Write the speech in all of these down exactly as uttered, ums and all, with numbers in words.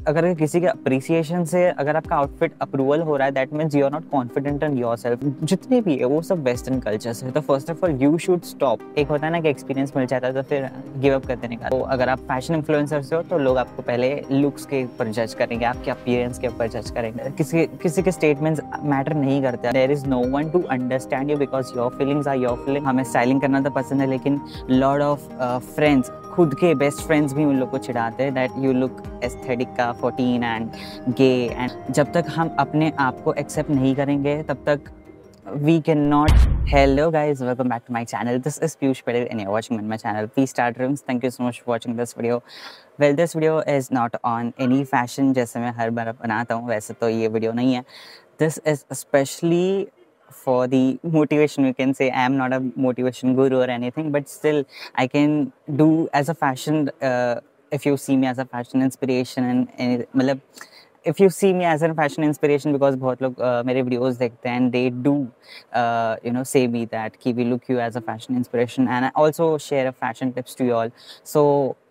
अगर किसी के अप्रिसिएशन से अगर आपका आउटफिट अप्रूवल हो रहा है, that means you are not confident in yourself. जितने भी है वो सब वेस्टर्न कल्चर से। तो first of all you should stop. एक होता है ना कि एक्सपीरियंस मिल जाता है तो फिर गिव अप कर देने का। तो अगर आप फैशन इन्फ्लुएंसर से हो तो लोग आपको पहले लुक्स के ऊपर जज करेंगे, आपके अपीयरेंस के ऊपर जज करेंगे। किसी किसी के स्टेटमेंट्स मैटर नहीं करते। There is no one to understand you because your feelings are your feeling. हमें स्टाइलिंग करना तो पसंद है, लेकिन लॉट ऑफ फ्रेंड्स, खुद के बेस्ट फ्रेंड्स भी उन लोग को चिढ़ाते हैं दैट यू लुक एस्थेटिक का फोर्टीन एंड गे। एंड जब तक हम अपने आप को एक्सेप्ट नहीं करेंगे तब तक we cannot. Hello guys, welcome back to my channel. This is Piyush Patel and you're watching my channel P Start Rooms. Thank you so much for watching this video. Well, this video is not on any fashion जैसे मैं हर बार बनाता हूँ, वैसे तो ये video नहीं है. This is especially for the motivation. You can say I am not a motivation guru or anything, but still I can do as a fashion. Uh, if you see me as a fashion inspiration and, and मतलब if you see me as a fashion inspiration, because बहुत लोग uh, मेरे videos देखते हैं and they do uh, you know say me that कि we look you as a fashion inspiration, and I also share a fashion tips to you all. So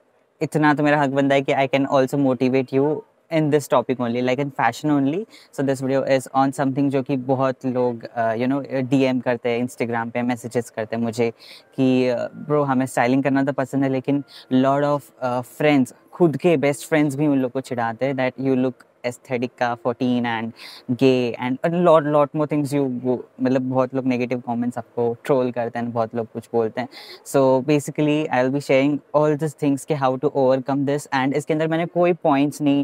इतना तो मेरा हक बनता है कि I can also motivate you in this topic only, like in fashion only. So this video is on something जो कि बहुत लोग uh, you know D M करते हैं, Instagram पे messages करते हैं मुझे कि bro हमें styling करना तो पसंद है, लेकिन lot of uh, friends, खुद के best friends भी उन लोग को चिढ़ाते हैं that you look एस्थेटिक का fourteen and gay and lot lot more things you मतलब बहुत लोग नेगेटिव कमेंट्स आपको ट्रोल करते हैं, बहुत लोग कुछ बोलते हैं. So basically I will be sharing all this things कि how to overcome this. And इसके अंदर मैंने कोई पॉइंट्स नहीं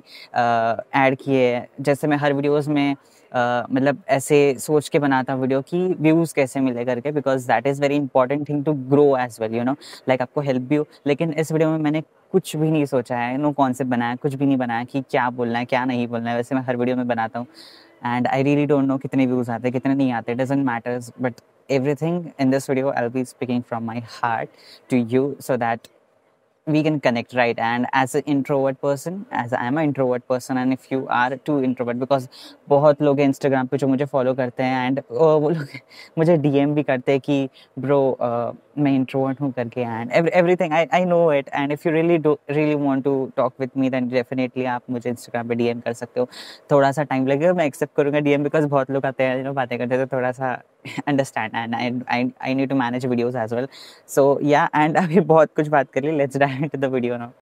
ऐड uh, किए हैं, जैसे मैं हर वीडियोज़ में Uh, मतलब ऐसे सोच के बनाता वीडियो कि व्यूज़ कैसे मिले करके, because that is very important thing to grow as well, you know like आपको हेल्प भी हो. लेकिन इस वीडियो में मैंने कुछ भी नहीं सोचा है, नो कॉन्सेप्ट बनाया, कुछ भी नहीं बनाया कि क्या बोलना है क्या नहीं बोलना है. वैसे मैं हर वीडियो में बनाता हूँ and I really don't know कितने व्यूज़ आते हैं कितने नहीं आते, doesn't matters. But everything in this video I will be speaking from my heart to you so that we can connect, right? And as an introvert person, as I am an introvert person, and if you are too introvert, because बहुत लोग Instagram पे जो मुझे follow करते हैं and वो लोग मुझे डीएम भी करते हैं कि ब्रो uh, मैं इंट्रोवर्ट हूँ करके, and everything I I know it. And if you really do really want to talk with me then definitely आप मुझे इंस्टाग्राम पे डीएम कर सकते हो. थोड़ा सा टाइम लगेगा, मैं एक्सेप्ट करूँगा डीएम, बिकॉज बहुत लोग आते हैं, बातें करते हैं, तो थोड़ा सा understand and I I I need to manage videos as well. So yeah and अभी बहुत कुछ बात कर ली, let's dive into the video now.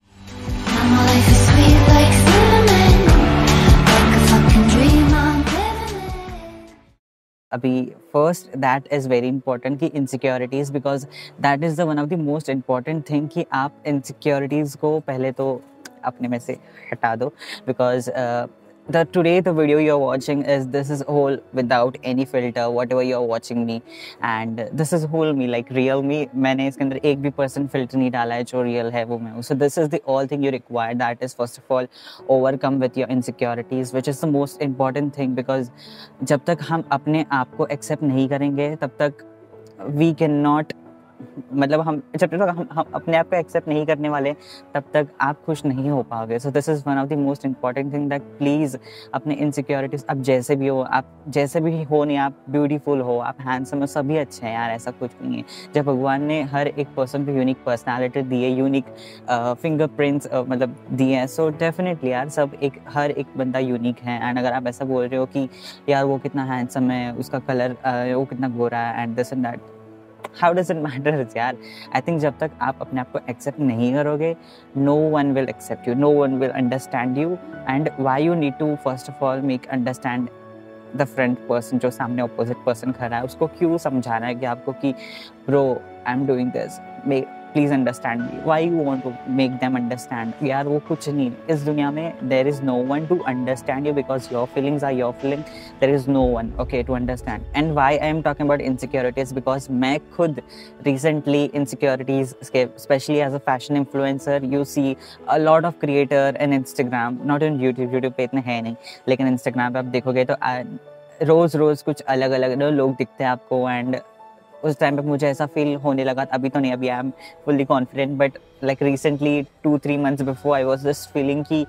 अभी first that is very important कि insecurities, because that is the one of the most important thing कि आप इनसिक्योरिटीज़ को पहले तो अपने में से हटा दो. Because the today the video you're watching is this is whole without any filter, whatever you're watching me, and this is whole me, like real me. मैंने इसके अंदर एक भी परसेंट filter नहीं डाला है, जो real है वो मैं हूँ. So this is the all thing you require, that is first of all overcome with your insecurities, which is the most important thing, because जब तक हम अपने आप को accept नहीं करेंगे तब तक we cannot, मतलब हम जब तक हम, हम अपने आप को एक्सेप्ट नहीं करने वाले तब तक आप खुश नहीं हो पाओगे. So this is one of the most important thing that please अपने इनसिक्योरिटीज़, आप जैसे भी हो, आप जैसे भी हो नहीं, आप ब्यूटीफुल हो, आप हैंडसम हो, सभी अच्छे हैं यार, ऐसा कुछ नहीं है. जब भगवान ने हर एक पर्सन को यूनिक पर्सनैलिटी दी है, यूनिक फिंगरप्रिंट्स मतलब दिए हैं, सो डेफिनेटली यार सब एक हर एक बंदा यूनिक है. एंड अगर आप ऐसा बोल रहे हो कि यार वो कितना हैंडसम है, उसका कलर uh, वो कितना गोरा है and this and that, how does it matter यार? आई थिंक जब तक आप अपने आप को एक्सेप्ट नहीं करोगे, no one will accept you, no one will understand you. And why you need to first of all make understand the front person, जो सामने अपोजिट पर्सन खड़ा है, उसको क्यों समझाना है कि आपको कि bro I am doing this, please understand me. Why you want to make them understand? यार वो कुछ नहीं, इस दुनिया में there is no one to understand you, because your feelings are your feeling. There is no one okay to understand. And why I am talking about insecurities, because मैं खुद recently insecurities के, specially as a fashion influencer, you see a lot of creator in Instagram, not in YouTube, YouTube पे इतने है नहीं, लेकिन Instagram पे आप देखोगे तो रोज़ रोज़ कुछ अलग अलग लोग दिखते हैं आपको. एंड उस टाइम पे मुझे ऐसा फील होने लगा, अभी तो नहीं, अभी I am fully confident, but like recently two three months before I was just feeling कि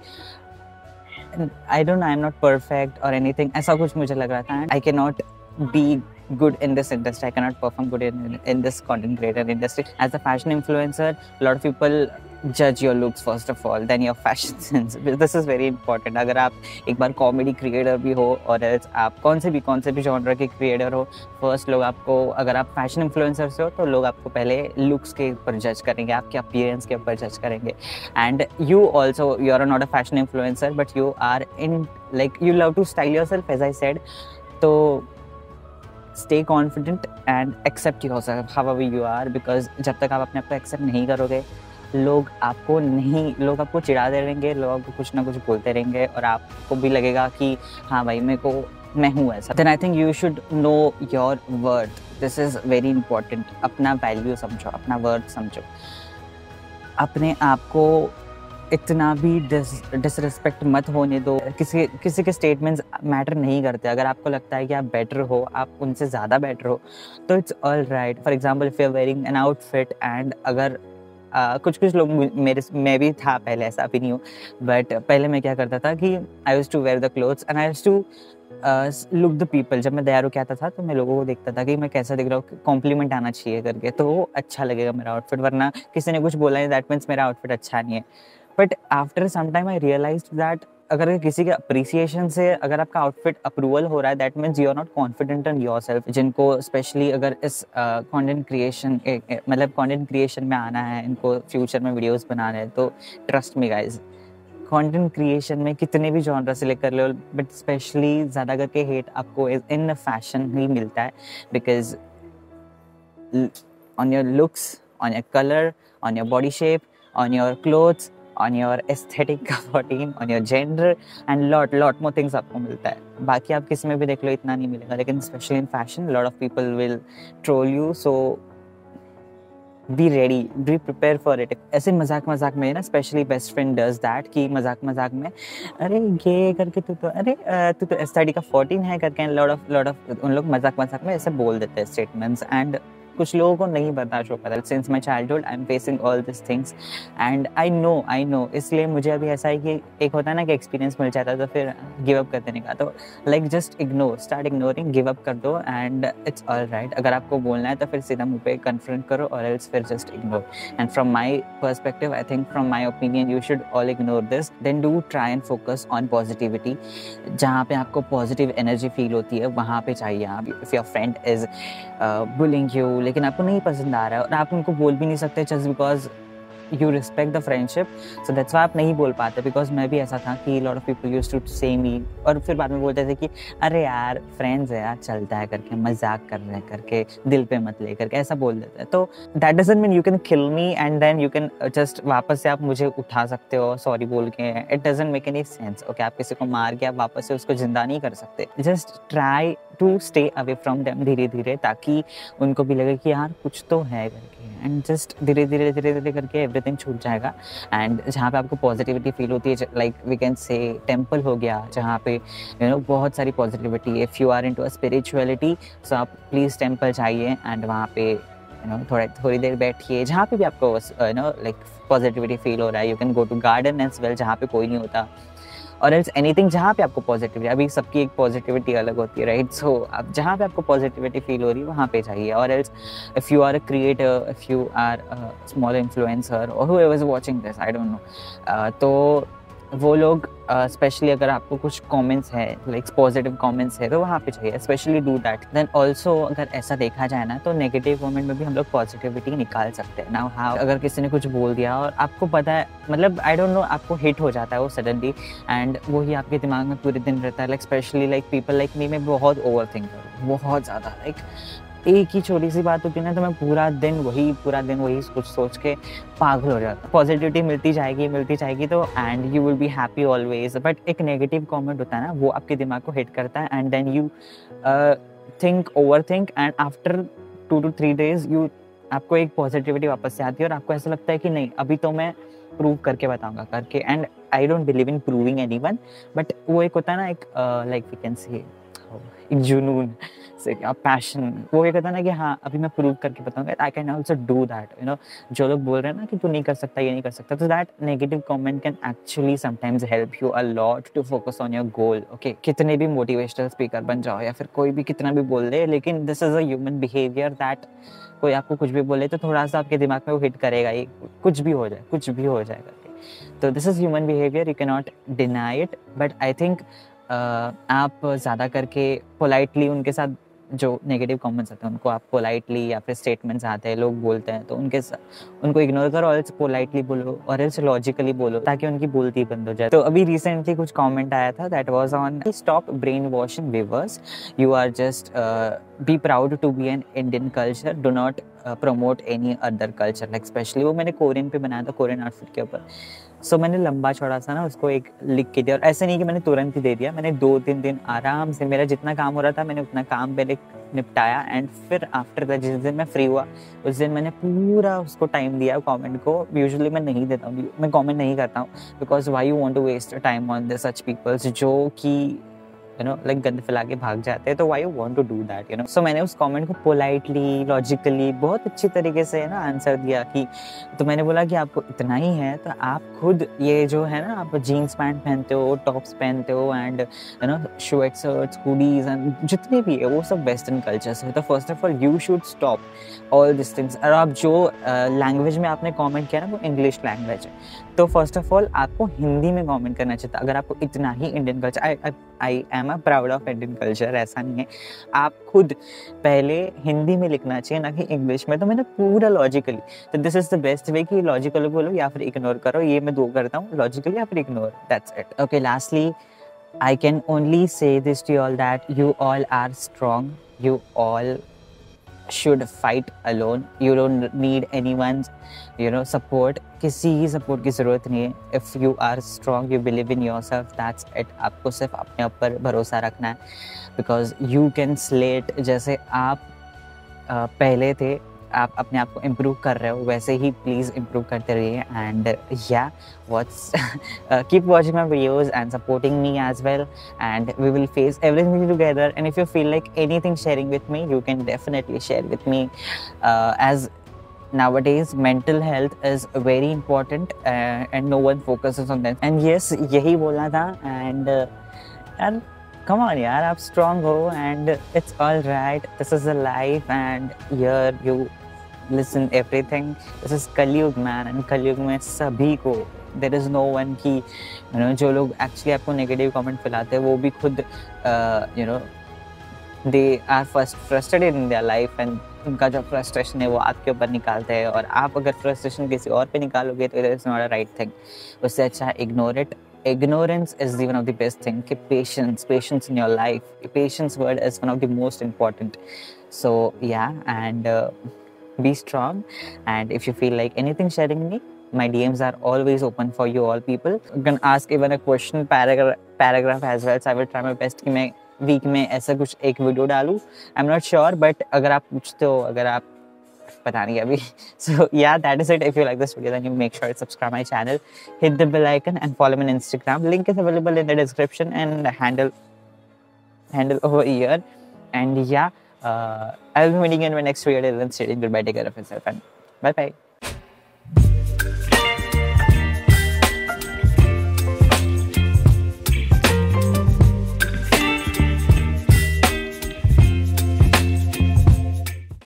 I don't know, I am not perfect और एनीथिंग, ऐसा कुछ मुझे लग रहा था. I can not be good in this industry, I cannot perform good in, in this content creator industry. As a fashion influencer, a lot of people जज your looks first of all, then your fashion sense, this is very important. अगर आप एक बार comedy creator भी हो और else आप कौन से भी कौन से भी जॉनर के क्रिएटर हो, फर्स्ट लोग आपको, अगर आप फैशन इन्फ्लुएंसर से हो तो लोग आपको पहले लुक्स के ऊपर जज करेंगे, आपके अपीयरेंस के ऊपर जज करेंगे। And you also, you are not a fashion influencer but you are in like you love to style yourself as I said. तो stay confident and accept yourself however you are, because जब तक आप अपने आप को accept नहीं करोगे, लोग आपको नहीं लोग आपको चिढ़ाते रहेंगे, लोग आपको कुछ ना कुछ बोलते रहेंगे और आपको भी लगेगा कि हाँ भाई मेरे को मैं हूँ ऐसा। Then I think you should know your worth, this is very important. अपना वैल्यू समझो, अपना वर्थ समझो, अपने आप को इतना भी डिस डिसरिस्पेक्ट मत होने दो। किसी किसी के स्टेटमेंट्स मैटर नहीं करते। अगर आपको लगता है कि आप बेटर हो, आप उनसे ज़्यादा बेटर हो, तो it's all right. For example if you are wearing an outfit and अगर uh, कुछ कुछ लोग मेरे मैं भी था पहले, ऐसा भी नहीं हूँ, बट पहले मैं क्या करता था कि I used to wear the clothes and I used to look the people. जब मैं तैयार होकर आता था तो मैं लोगों को देखता था कि मैं कैसा दिख रहा हूँ, कॉम्प्लीमेंट आना चाहिए करके, तो अच्छा लगेगा मेरा आउटफिट, वरना किसी ने कुछ बोला है दैट मीन्स मेरा आउटफिट अच्छा नहीं है। But after some time I realised that अगर किसी के अप्रिसिएशन से अगर आपका आउटफिट अप्रूवल हो रहा है, that means you are not confident in yourself. जिनको स्पेशली अगर इस कंटेंट क्रिएशन मतलब कंटेंट क्रिएशन में आना है, इनको फ्यूचर में वीडियोस बनाने हैं, तो trust me guys, content creation में कितने भी जॉनर सेलेक्ट कर लो, बट स्पेशली ज़्यादा करके हेट आपको इन फैशन ही मिलता है। Because on your looks, on your colour, on your body shape, on your clothes, on your aesthetic routine, on your gender and lot lot more things आपको मिलता है। बाकी आप किस में भी देख लो इतना नहीं मिलेगा, लेकिन especially in fashion lot of people will troll you, so be ready, be prepared for it। ऐसे मजाक मजाक में ना specially best friend does that कि मजाक मजाक में अरे ये करके तू तो अरे तू तो एस्थेटिक का फोर्टीन है करके lot of lot of उन लोग मजाक मजाक में ऐसे बोल देते हैं स्टेटमेंट्स। एंड कुछ लोगों को नहीं बर्दाश्त हो पाता। Since my childhood I am facing all this things and I know I know इसलिए मुझे अभी ऐसा है कि एक होता है ना कि एक्सपीरियंस मिल जाता है तो फिर गिव अप कर देने का, तो like just ignore, start ignoring, give up कर दो एंड इट्स ऑल राइट। अगर आपको बोलना है तो फिर सीधा मुँह पे कन्फ्रंट करो और एल्स फिर just ignore. And from my perspective I think from my opinion you should all ignore this, then do try and focus on positivity. जहाँ पे आपको पॉजिटिव एनर्जी फील होती है वहाँ पे चाहिए आप। If your friend is bullying you लेकिन आपको नहीं पसंद आ रहा है और आप उनको बोल भी नहीं सकते just because you respect the friendship, so that's why आप नहीं बोल पाते। बिकॉज मैं भी ऐसा था कि lot of people used to say me और फिर बाद में बोलते थे कि अरे यार फ्रेंड्स है यार, चलता है करके, मजाक कर रहे हैं करके, दिल पे मत ले करके ऐसा बोल देते हैं। तो that doesn't mean you can kill me and then you can just वापस से आप मुझे उठा सकते हो सॉरी बोल के। It doesn't make any sense. Okay, आप किसी को मार के आप वापस से उसको जिंदा नहीं कर सकते। Just try to stay away from them धीरे धीरे, ताकि उनको भी लगे कि यार कुछ तो है करके। एंड जस्ट धीरे धीरे धीरे धीरे करके एवरीथिंग छूट जाएगा। एंड जहाँ पे आपको पॉजिटिविटी फील होती है, like we can say temple हो गया जहाँ पे यू नो बहुत सारी positivity. If you are into a spirituality so आप प्लीज़ टेम्पल जाइए एंड वहाँ पे यू नो थोड़ा थोड़ी देर बैठिए जहाँ पे भी आपको you know like positivity feel हो रहा है। You can go to garden as well जहाँ पे कोई नहीं होता, और एल्स एनीथिंग जहाँ पे आपको पॉजिटिविटी, अभी सबकी एक पॉजिटिविटी अलग होती है राइट। सो आप जहाँ पे आपको पॉजिटिविटी फील हो रही है वहाँ पे जाइए। और else if you are a creator, if you are a small influencer और whoever is watching this, I don't know, तो वो लोग स्पेशली uh, अगर आपको कुछ कमेंट्स है लाइक पॉजिटिव कमेंट्स है तो वहाँ पे चाहिए, specially do that. Then also अगर ऐसा देखा जाए ना तो नेगेटिव कमेंट में भी हम लोग पॉजिटिविटी निकाल सकते हैं। नाउ हाउ, अगर किसी ने कुछ बोल दिया और आपको पता है, मतलब आई डोंट नो, आपको हिट हो जाता है वो सडनली एंड वही आपके दिमाग में पूरे दिन रहता है। Like specially like people like me, मैं बहुत ओवर थिंक करूँ, बहुत ज़्यादा। लाइक एक ही छोटी सी बात होती है ना तो मैं पूरा दिन वही पूरा दिन वही कुछ सोच के पागल हो जाता। पॉजिटिविटी मिलती जाएगी मिलती जाएगी तो and you will be happy always. But एक नेगेटिव कमेंट होता है ना, वो आपके दिमाग को हिट करता है and then you think over think and after two two three days you आपको एक पॉजिटिविटी वापस से आती है और आपको ऐसा लगता है कि नहीं अभी तो मैं प्रूव करके बताऊंगा करके। And I don't believe in proving anyone, but वो एक होता है ना एक like we can say wow, एक जुनून से क्या पैशन, वो ये कहता है ना कि हाँ अभी मैं प्रूव करके बताऊंगा, I can also do that, you know. जो लोग बोल रहे हैं ना कि तू नहीं कर सकता, ये नहीं कर सकता, तो that negative comment can actually sometimes help you a lot to focus on your goal. Okay, कितने भी मोटिवेशनल स्पीकर बन जाओ या फिर कोई भी कितना भी बोल दे, लेकिन this is a human behaviour that कोई आपको कुछ भी बोले तो थोड़ा सा आपके दिमाग में वो हिट करेगा ही, कुछ भी हो जाए, कुछ भी हो जाए करके। तो this is human behaviour, you can not deny it, but I think आप ज़्यादा करके पोलाइटली उनके साथ जो नेगेटिव कमेंट्स आते हैं उनको आप पोलाइटली, या फिर स्टेटमेंट्स आते हैं लोग बोलते हैं तो उनके उनको इग्नोर करो, और पोलाइटली बोलो और एल्स लॉजिकली बोलो, ताकि उनकी बोलती बंद हो जाए। तो अभी रिसेंटली कुछ कमेंट आया था that was on stop brain washing viewers, you are just be proud to be an Indian culture, do not promote any other culture, like specially वो मैंने कोरियन पे बनाया था, कोरियन आउटफिट के ऊपर। सो so, मैंने लंबा चौड़ा सा ना उसको एक लिख के दिया, और ऐसे नहीं कि मैंने तुरंत ही दे दिया, मैंने दो तीन दिन आराम से, मेरा जितना काम हो रहा था मैंने उतना काम पहले निपटाया, एंड फिर आफ्टर दैट जिस दिन मैं फ्री हुआ उस दिन मैंने पूरा उसको टाइम दिया कमेंट को। यूजुअली मैं नहीं देता हूँ, मैं कमेंट नहीं करता हूँ, because why you want to waste time on this such peoples जो कि यू नो लाइक गंद फैला के भाग जाते हैं, तो why you want to do that, you know. So मैंने उस कमेंट को पोलाइटली, लॉजिकली, बहुत अच्छी तरीके से ना आंसर दिया कि, तो मैंने बोला कि आपको इतना ही है तो आप खुद ये जो है ना, आप जीन्स पैंट पहनते हो, टॉप्स पहनते हो, and you know shirt shirts, hoodies and जितने भी है वो सब वेस्टर्न कल्चर्स है। तो first of all you should stop all this things. और आप जो लैंग्वेज uh, में आपने कमेंट किया ना वो इंग्लिश लैंग्वेज है, तो फर्स्ट ऑफ ऑल आपको हिंदी में कमेंट करना चाहिए था। अगर आपको इतना ही Indian culture, I I am a proud of Indian culture, ऐसा नहीं है, आप खुद पहले हिंदी में लिखना चाहिए ना कि इंग्लिश में। तो मैंने पूरा लॉजिकली, तो this is the best way कि लॉजिकली बोलो या फिर इग्नोर करो, ये मैं दो करता हूँ, लॉजिकली या फिर ignore, that's it. Okay, lastly I can only say this to all that you all are strong, you all should fight alone, you don't need anyone's you know support, किसी ही support की ज़रूरत नहीं है। if you are strong, you believe in yourself, that's it। आपको सिर्फ अपने ऊपर भरोसा रखना है, because you can slay it। जैसे आप uh, पहले थे, आप अपने आप को इम्प्रूव कर रहे हो, वैसे ही प्लीज़ इम्प्रूव करते रहिए। And yeah what's keep watching my videos and supporting me as well, and we will face everything together. And if you feel like anything sharing with me, you can definitely share with me, uh, as nowadays mental health is very important, uh, and no one focuses on that। and yes, यही बोलना था। and uh, and come on यार, आप strong हो, and it's all right, this is a life, and here you listen everything, this is कलयुग man, and कलयुग में सभी को, there is no one की you know जो लोग actually आपको negative comment फैलाते हैं वो भी खुद uh, you know they are first frustrated in their life, and उनका जो frustration है वो आपके ऊपर निकालते हैं, और आप अगर frustration किसी और पे निकालोगे तो it is not a right thing। उससे अच्छा ignore it। Ignorance is the one of the best thing। Keep patience, patience in your life। Patience word is one of the most important। So yeah, and uh, be strong। And if you feel like anything sharing me, my D Ms are always open for you all people। You can ask even a question paragraph paragraph as well। So I will try my best कि मैं week में ऐसा कुछ एक video डालूँ। I'm not sure, but अगर आप पूछते हो, अगर आप पता नहीं अभी। So yeah, that is it। If you like this video, then you make sure to subscribe my channel, hit the bell icon, and follow me on Instagram। Link is available in the description, and handle handle over here। And yeah, uh, I'll be meeting you in my next video. Then, goodbye, take care of yourself, and bye bye।